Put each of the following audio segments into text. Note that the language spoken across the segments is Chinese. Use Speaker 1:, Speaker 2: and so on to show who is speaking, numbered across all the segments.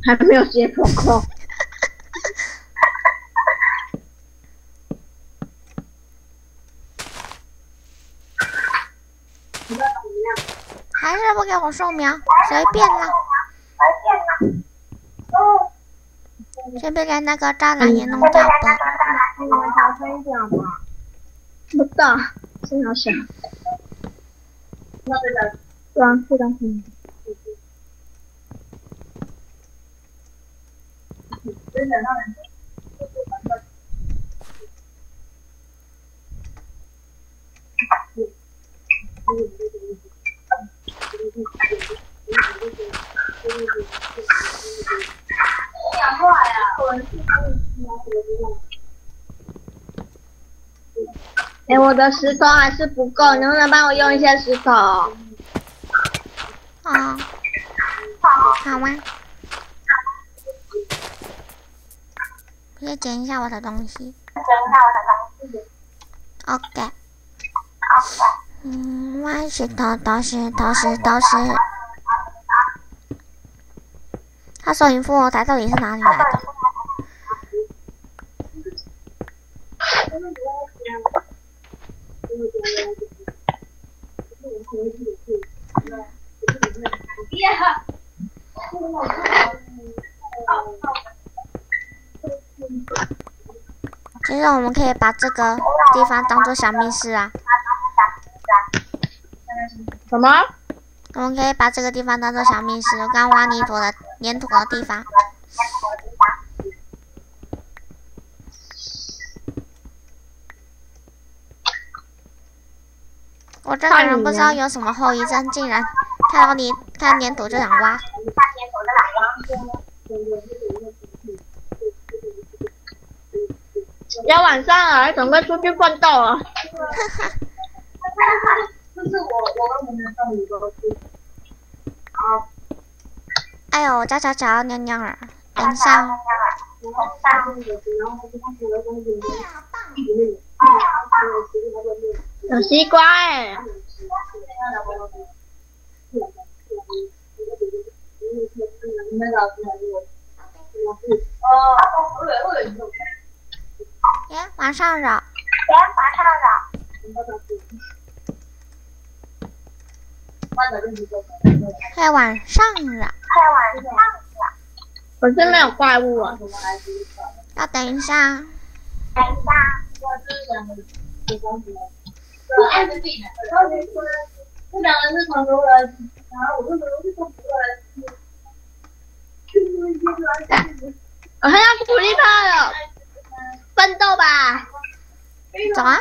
Speaker 1: 还没有接破口。
Speaker 2: 还是不给我树苗，随便啦。顺便连那个栅栏也弄掉吧。
Speaker 1: 不到，真好小。对啊，是的。哎，我的石头还是不够，能不能帮我用一些石头？
Speaker 2: 哦，好吗？可以捡一下我的东西。OK。挖石头都是。他收银服务台到底是哪里来的？其实我们可以把这个地方当做小密室啊。
Speaker 1: 什么？
Speaker 2: 我们可以把这个地方当做小密室，我刚挖泥土的粘土的地方。我这个人不知道有什么后遗症，竟然看到粘土就想挖。
Speaker 1: 要晚上了，准备出去奋斗了。
Speaker 2: 哎呦，我家巧尿尿了，等一下。
Speaker 1: 有西瓜哎。
Speaker 2: 耶，晚上了。快晚上了。
Speaker 1: 可是没有怪物啊。
Speaker 2: 要等一下。
Speaker 1: 我看到苦力怕了，奋斗吧！
Speaker 2: 走啊！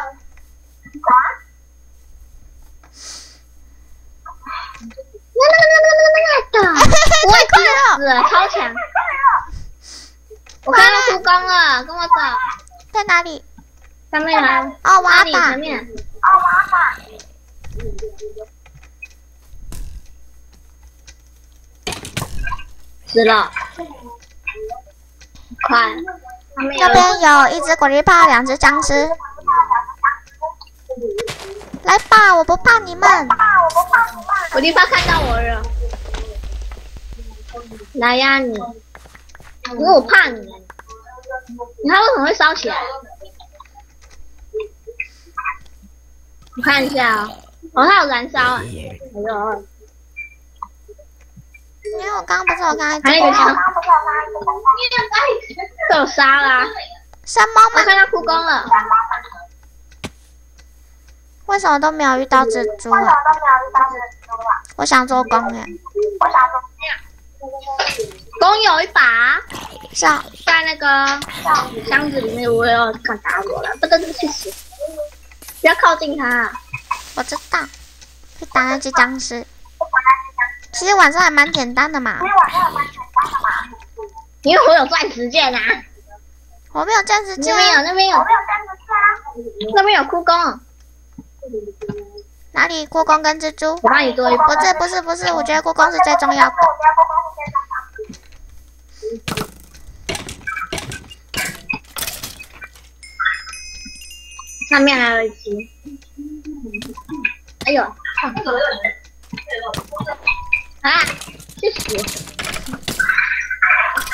Speaker 1: 那个，
Speaker 2: 我也快
Speaker 1: 了，超强！我看到枯工了，跟我走。
Speaker 2: 在哪里？
Speaker 1: 上面还
Speaker 2: 哦，挖吧。
Speaker 1: 前面。死了，快！
Speaker 2: 这边有一只果粒泡，2只僵尸。来吧，我不怕你们。
Speaker 1: 果粒泡看到我了，来呀你！可是我怕你，它为什么会烧起来？我看一下啊，哦，它有燃烧啊！哎呦！
Speaker 2: 因为我刚刚不是我刚才
Speaker 1: 还有一个小，被我杀啦！
Speaker 2: 山猫吗？
Speaker 1: 我看到枯工了。
Speaker 2: 为什么都没有遇到蜘蛛啊？我想做弓耶。
Speaker 1: 弓有一把，
Speaker 2: 是啊，
Speaker 1: 在那个箱子里面，我有看打我了，这个去死！不要靠近它。
Speaker 2: 我知道，去打那只僵尸。其实晚上还蛮简单的嘛。
Speaker 1: 因为我有钻石剑啊。
Speaker 2: 我没有钻石剑。
Speaker 1: 那边有，那边有枯工。
Speaker 2: 哪里？枯工跟蜘蛛？
Speaker 1: 我帮你做一把。
Speaker 2: 不是，我觉得枯工是最重要的。
Speaker 1: 上面还有一只。哎呦！啊！去死！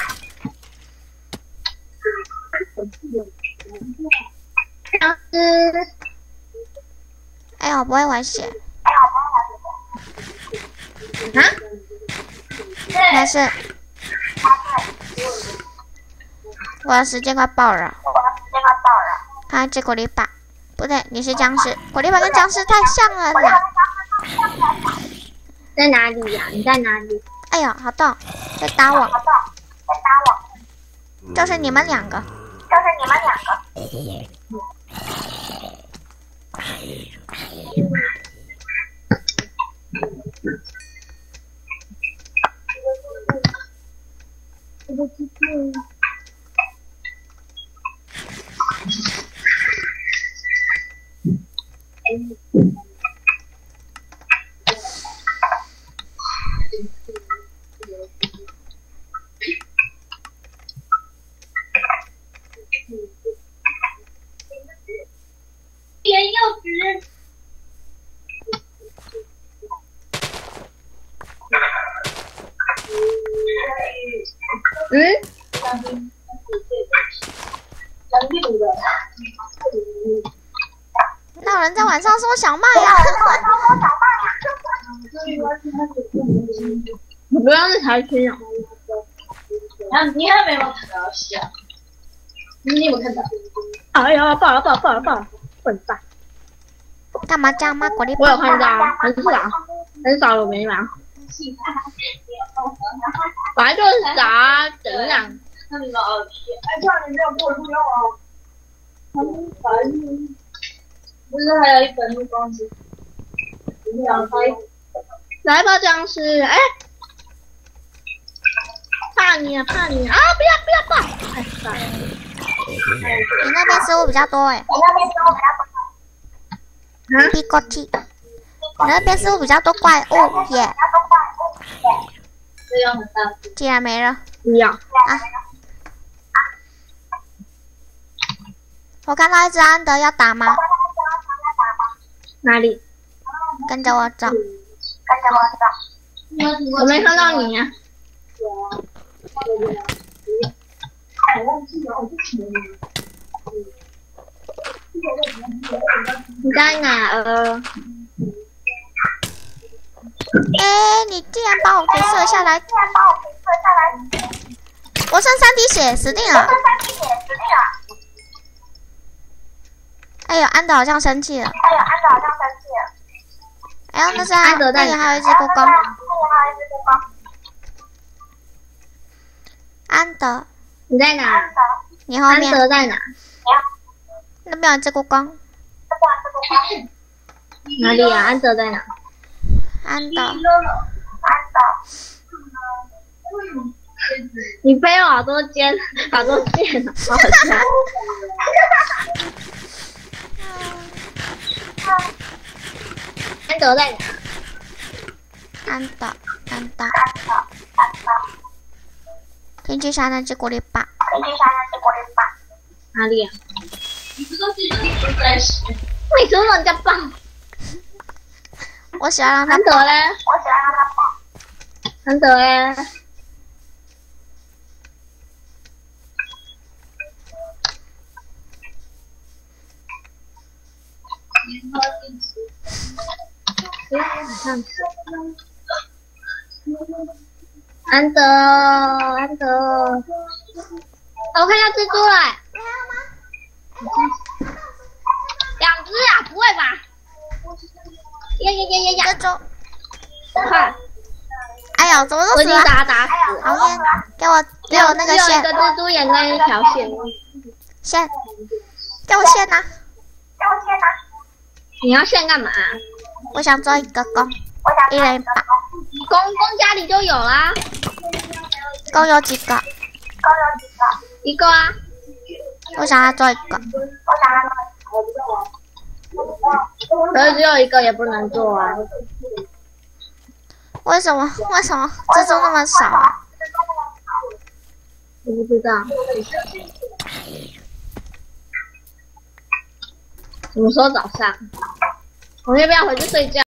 Speaker 2: 我不会回血。
Speaker 1: 啊？
Speaker 2: 没事。我的时间快爆了。看这果粒吧，不对，你是僵尸。果粒吧跟僵尸太像了啦。
Speaker 1: 在哪里呀？你在哪里？
Speaker 2: 哎呦，好痛！在打我。就是你们两个。那有人在晚上说小麦呀？
Speaker 1: 你不要再查询了。
Speaker 3: 你还没有看到笑？你有看到？
Speaker 1: 哎呀，爆了，笨蛋！
Speaker 2: 干嘛这样吗？果粒
Speaker 1: 我有看到啊，很少有没吗？本来就是少啊，怎样？
Speaker 3: 那你老哎，这样你没有给我录用啊？不是还有一本录光机？
Speaker 1: 来吧，僵尸！哎，怕你啊！不要爆！哎，算了。
Speaker 2: 你那边失误比较多哎。比过去。你那边失误比较多怪物耶。既然没了。
Speaker 1: 不要。
Speaker 2: 我看到一只安德要打吗？
Speaker 1: 哪里？
Speaker 2: 跟着我走。
Speaker 1: 我没看到你啊。你在哪儿？
Speaker 2: 哎，你竟然把我给射下来！我剩3滴血，死定了！哎呦，安德好像生气了。哎呦，那是安德，那里还有一只蜈蚣。安德，
Speaker 1: 你在哪？
Speaker 2: 你后面。
Speaker 1: 安德在哪？
Speaker 2: 那边有一只蜈蚣。
Speaker 1: 哪里啊？安德在哪？
Speaker 2: 安德。
Speaker 1: 你飞了好多箭，好笑。安德在哪？
Speaker 2: 安德。天际上那只果粒吧。
Speaker 1: 哪里啊？
Speaker 3: 你不说自己在死？
Speaker 1: 为什么让人家棒？
Speaker 2: 我喜欢让他
Speaker 1: 安德嘞？安德嘞？安德，我看到蜘蛛了。2只啊？不会吧？呀！
Speaker 2: 蜘蛛。
Speaker 1: 快！
Speaker 2: 哎呦，怎么都死了？
Speaker 1: 我已经打死。
Speaker 2: 好烟，给我那个线。
Speaker 1: 只有一个蜘蛛眼跟一条线。
Speaker 2: 线，给我线啊！
Speaker 1: 你要线干嘛？
Speaker 2: 我想做一个弓，一人一把。
Speaker 1: 弓家里就有啦。
Speaker 2: 弓有几个？
Speaker 1: 一个啊。
Speaker 2: 我想要做一个。
Speaker 1: 可是只有一个也不能做啊。
Speaker 2: 为什么蜘蛛那么少啊？
Speaker 1: 我不知道。什么时候早上？我要不要回去睡觉？